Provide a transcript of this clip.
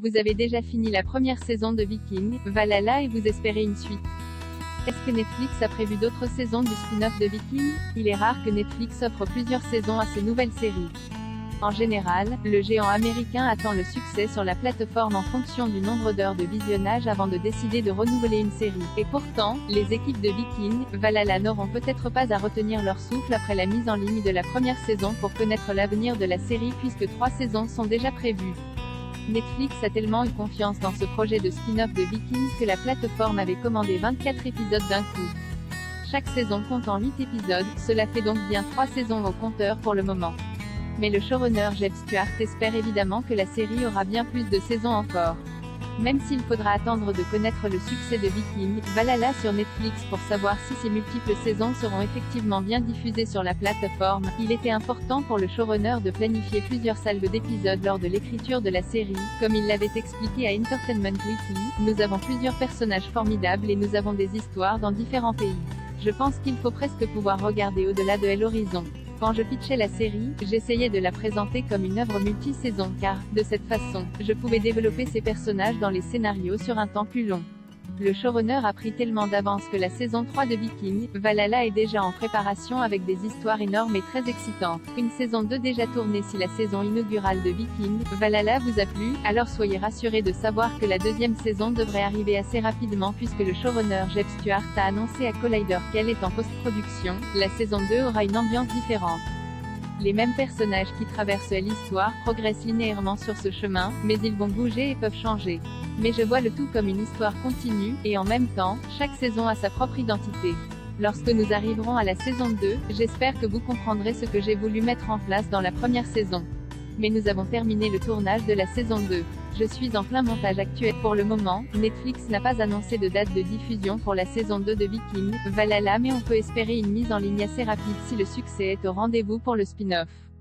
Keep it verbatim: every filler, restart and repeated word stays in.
Vous avez déjà fini la première saison de Vikings, Valhalla et vous espérez une suite. Est-ce que Netflix a prévu d'autres saisons du spin-off de Vikings? Il est rare que Netflix offre plusieurs saisons à ses nouvelles séries. En général, le géant américain attend le succès sur la plateforme en fonction du nombre d'heures de visionnage avant de décider de renouveler une série. Et pourtant, les équipes de Vikings, Valhalla n'auront peut-être pas à retenir leur souffle après la mise en ligne de la première saison pour connaître l'avenir de la série puisque trois saisons sont déjà prévues. Netflix a tellement eu confiance dans ce projet de spin-off de Vikings que la plateforme avait commandé vingt-quatre épisodes d'un coup. Chaque saison comptant huit épisodes, cela fait donc bien trois saisons au compteur pour le moment. Mais le showrunner Jeb Stuart espère évidemment que la série aura bien plus de saisons encore. Même s'il faudra attendre de connaître le succès de Vikings, Valhalla sur Netflix pour savoir si ces multiples saisons seront effectivement bien diffusées sur la plateforme, il était important pour le showrunner de planifier plusieurs salves d'épisodes lors de l'écriture de la série. Comme il l'avait expliqué à Entertainment Weekly, nous avons plusieurs personnages formidables et nous avons des histoires dans différents pays. Je pense qu'il faut presque pouvoir regarder au-delà de l'horizon. Quand je pitchais la série, j'essayais de la présenter comme une œuvre multi-saison car, de cette façon, je pouvais développer ces personnages dans les scénarios sur un temps plus long. Le showrunner a pris tellement d'avance que la saison trois de Vikings, Valhalla est déjà en préparation avec des histoires énormes et très excitantes. Une saison deux déjà tournée. Si la saison inaugurale de Vikings, Valhalla vous a plu, alors soyez rassurés de savoir que la deuxième saison devrait arriver assez rapidement puisque le showrunner Jeb Stuart a annoncé à Collider qu'elle est en post-production. La saison deux aura une ambiance différente. Les mêmes personnages qui traversent l'histoire progressent linéairement sur ce chemin, mais ils vont bouger et peuvent changer. Mais je vois le tout comme une histoire continue, et en même temps, chaque saison a sa propre identité. Lorsque nous arriverons à la saison deux, j'espère que vous comprendrez ce que j'ai voulu mettre en place dans la première saison. Mais nous avons terminé le tournage de la saison deux. Je suis en plein montage actuel. Pour le moment, Netflix n'a pas annoncé de date de diffusion pour la saison deux de Vikings, Valhalla, mais on peut espérer une mise en ligne assez rapide si le succès est au rendez-vous pour le spin-off.